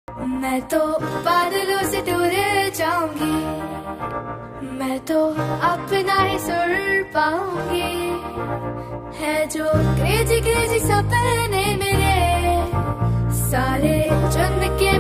मैं तो बादलों से दूर जाऊंगी, मैं तो अपना ही सुर पाऊंगी। है जो क्रेजी क्रेजी सपने मेरे सारे चुन के